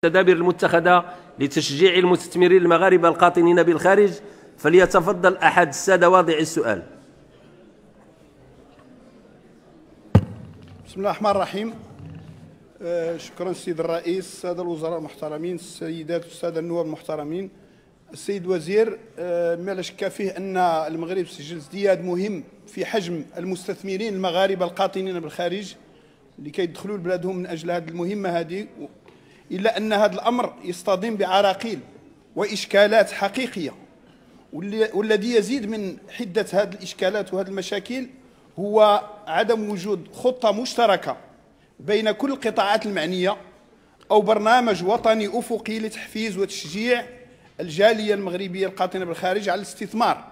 التدابير المتخذة لتشجيع المستثمرين المغاربة القاطنين بالخارج، فليتفضل أحد السادة واضعي السؤال. بسم الله الرحمن الرحيم. شكرا السيد الرئيس، السادة الوزراء المحترمين، السيدات والسادة النواب المحترمين. السيد الوزير، ما لا شك فيه أن المغرب سجل ازدياد مهم في حجم المستثمرين المغاربة القاطنين بالخارج لكي يدخلوا لبلادهم من أجل هذه المهمة هذه، إلا أن هذا الأمر يصطدم بعراقيل وإشكالات حقيقية، والذي يزيد من حدة هذه الإشكالات وهذه المشاكل هو عدم وجود خطة مشتركة بين كل القطاعات المعنية أو برنامج وطني أفقي لتحفيز وتشجيع الجالية المغربية القاطنة بالخارج على الاستثمار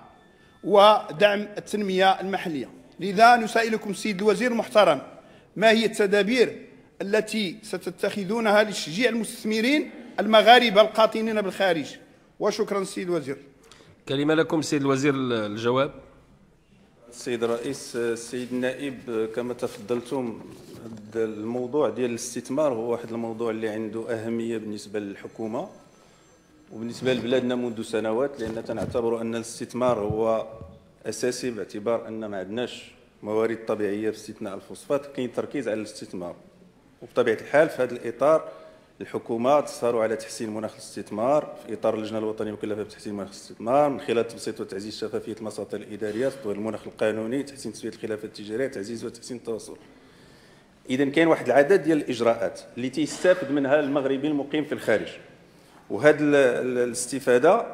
ودعم التنمية المحلية. لذا نسائلكم السيد الوزير المحترم، ما هي التدابير التي ستتخذونها لتشجيع المستثمرين المغاربة القاطنين بالخارج؟ وشكرا السيد الوزير. كلمة لكم سيد الوزير الجواب. السيد الرئيس، السيد النائب، كما تفضلتم، الموضوع ديال الاستثمار هو واحد الموضوع اللي عنده أهمية بالنسبة للحكومة وبالنسبة لبلادنا منذ سنوات، لأن تنعتبر أن الاستثمار هو أساسي باعتبار أن ما عندناش موارد طبيعية باستثناء الفوسفات، كاين تركيز على الاستثمار. وبطبيعة الحال في هذا الإطار الحكومة تسهر على تحسين مناخ الاستثمار في إطار اللجنة الوطنية المكلفة بتحسين مناخ الاستثمار من خلال تبسيط وتعزيز شفافية المساطر الإدارية، تطوير المناخ القانوني، تحسين تسوية الخلافات التجارية، تعزيز وتحسين التواصل. إذا كاين واحد العدد ديال الإجراءات اللي تيستافد منها المغربي المقيم في الخارج، وهذه الاستفادة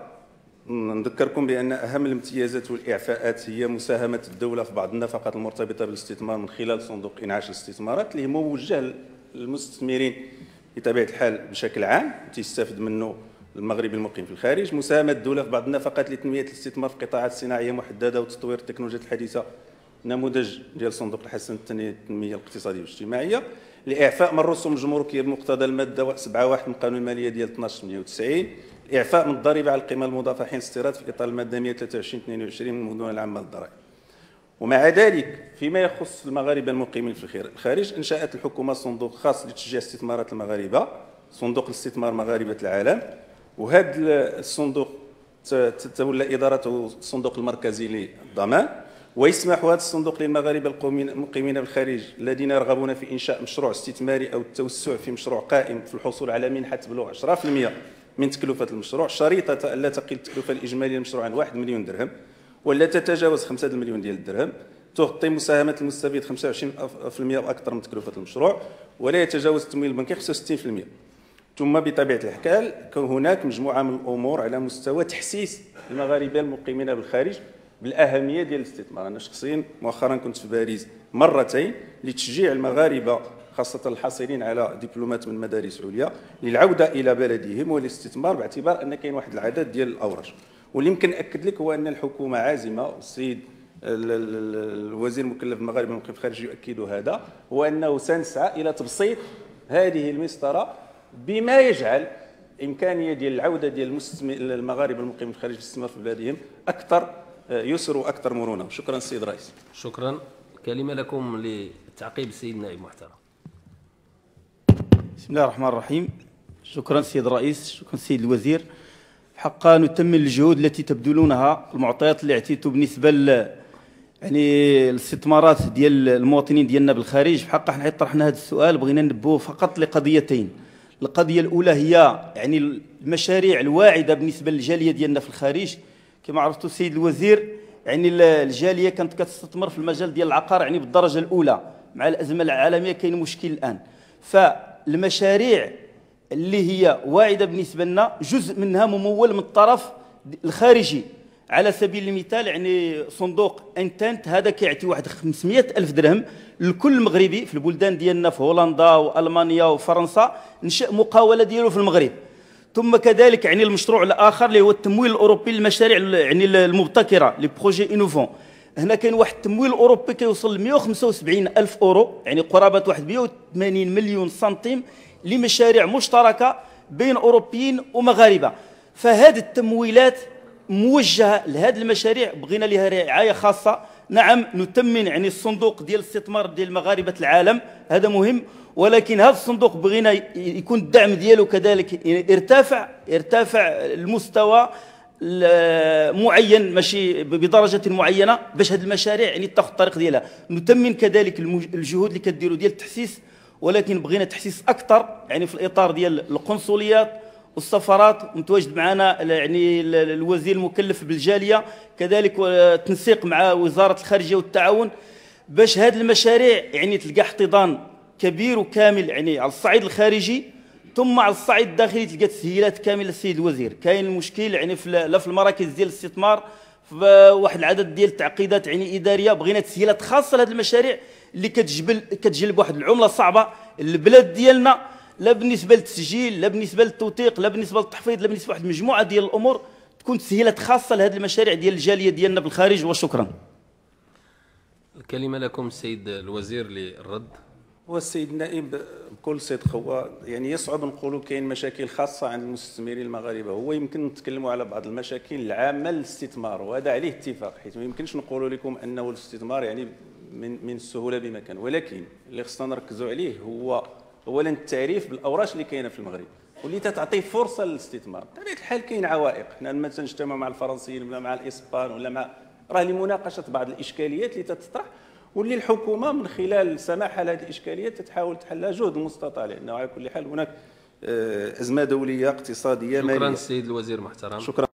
نذكركم بأن أهم الامتيازات والإعفاءات هي مساهمة الدولة في بعض النفقات المرتبطة بالاستثمار من خلال صندوق إنعاش الاستثمارات اللي هو موجه للمستثمرين بطبيعة الحال بشكل عام تيستافد منه المغربي المقيم في الخارج، مساهمة الدولة في بعض النفقات لتنمية الاستثمار في قطاعات صناعية محددة وتطوير التكنولوجيات الحديثة، نموذج ديال صندوق الحسن التنمية الاقتصادية والاجتماعية، لإعفاء من الرسوم الجمركية بمقتضى المادة 7.1 من قانون المالية ديال 1298، الإعفاء من الضريبة على القيمة المضافة حين استيراد في إطار المادة 123/22 من المدونة العامة للضرائب. ومع ذلك فيما يخص المغاربة المقيمين في الخارج، أنشأت الحكومة صندوق خاص لتشجيع استثمارات المغاربة، صندوق الاستثمار مغاربة العالم، وهذا الصندوق تولى إدارته الصندوق المركزي للضمان، ويسمح هذا الصندوق للمغاربة المقيمين بالخارج الذين يرغبون في إنشاء مشروع استثماري أو التوسع في مشروع قائم في الحصول على منحة تبلغ 10% من تكلفة المشروع، شريطة ألا تقل التكلفة الإجمالية للمشروع عن 1 مليون درهم ولا تتجاوز 5 مليون ديال الدرهم، تغطي مساهمة المستفيد 25% وأكثر من تكلفة المشروع، ولا يتجاوز التمويل البنكي 65%. ثم بطبيعة الحال كون هناك مجموعة من الأمور على مستوى تحسيس المغاربة المقيمين بالخارج بالأهمية ديال الاستثمار. أنا شخصيا مؤخرا كنت في باريس مرتين لتشجيع المغاربة خاصة الحاصلين على دبلومات من مدارس عليا للعودة إلى بلدهم والاستثمار، باعتبار أن كاين واحد العدد ديال الأوراق. واللي يمكن نأكد لك هو أن الحكومة عازمة، والسيد الوزير المكلف المغاربة المقيم في الخارج يؤكد هذا، هو أنه سنسعى إلى تبسيط هذه المسطرة بما يجعل إمكانية ديال العودة ديال المغاربة المقيمين في الخارج للاستثمار في بلادهم أكثر يسر وأكثر مرونة. شكرا السيد الرئيس. شكرا. كلمة لكم لتعقيب السيد النائب المحترم. بسم الله الرحمن الرحيم. شكرا السيد الرئيس، شكرا السيد الوزير. حقا نتمن الجهود التي تبذلونها، المعطيات اللي اعطيتوا بالنسبه يعني الاستثمارات ديال المواطنين ديالنا بالخارج. بحق حنا طرحنا هذا السؤال بغينا ننبهوا فقط لقضيتين. القضيه الاولى هي يعني المشاريع الواعده بالنسبه للجاليه ديالنا في الخارج. كما عرفتوا السيد الوزير، يعني الجاليه كانت كتستثمر في المجال ديال العقار يعني بالدرجه الاولى، مع الازمه العالميه كاين مشكل الان. فالمشاريع اللي هي واعده بالنسبه لنا جزء منها ممول من الطرف الخارجي. على سبيل المثال يعني صندوق انتنت هذا كيعطي واحد 500,000 درهم لكل مغربي في البلدان ديالنا في هولندا والمانيا وفرنسا نشأ مقاوله ديالو في المغرب. ثم كذلك يعني المشروع الاخر اللي هو التمويل الاوروبي للمشاريع يعني المبتكره لي بروجي انوفون. هنا كاين واحد التمويل اوروبي كيوصل ل 175,000 اورو، يعني قرابه واحد 180 مليون سنتيم لمشاريع مشتركه بين اوروبيين ومغاربه. فهذه التمويلات موجهه لهذه المشاريع، بغينا لها رعايه خاصه نعم نتمن يعني الصندوق ديال الاستثمار ديال مغاربه العالم، هذا مهم، ولكن هذا الصندوق بغينا يكون الدعم ديالو كذلك يرتفع المستوى معين، ماشي بدرجه معينه، باش هذه المشاريع يعني تاخذ الطريق ديالها. نتمن كذلك الجهود اللي كديروا ديال التحسيس، ولكن بغينا تحسيس اكثر يعني في الاطار ديال القنصليات والسفارات. متواجد معنا يعني الوزير المكلف بالجاليه، كذلك تنسيق مع وزاره الخارجيه والتعاون، باش هذه المشاريع يعني تلقى احتضان كبير وكامل يعني على الصعيد الخارجي، ثم على الصعيد الداخلي تلقى تسهيلات كامله. السيد الوزير كاين المشكل يعني لا في المراكز ديال الاستثمار في واحد العدد ديال التعقيدات يعني اداريه، بغينا تسهيلات خاصه لهذه المشاريع اللي كتجلب واحد العمله صعبه للبلاد ديالنا، لا بالنسبه للتسجيل، لا بالنسبه للتوثيق، لا بالنسبه للتحفيظ، لا بالنسبه لواحد المجموعه ديال الامور، تكون تسهيلات خاصه لهذه المشاريع ديال الجاليه ديالنا بالخارج. وشكرا. الكلمه لكم السيد الوزير للرد. هو السيد النائب بكل صدق، هو يعني يصعب نقولوا كاين مشاكل خاصه عند المستثمرين المغاربه، هو يمكن نتكلموا على بعض المشاكل العامه للاستثمار، وهذا عليه اتفاق، حيث ما يمكنش نقولوا لكم انه الاستثمار يعني من السهوله بمكان، ولكن اللي خصنا نركزوا عليه هو اولا التعريف بالاوراش اللي كاينه في المغرب واللي تعطي فرصه للاستثمار. بطبيعه الحال كاين عوائق، حنا لما تنجتمع مع الفرنسيين ولا مع الاسبان ولا مع راه لمناقشه بعض الاشكاليات اللي تطرح، واللي الحكومه من خلال سماحها لهذه الاشكاليات تحاول تحلها جهد المستطاع، لانه على كل حال هناك ازمه دوليه اقتصاديه ماليه. شكرا السيد الوزير محترم. شكرا.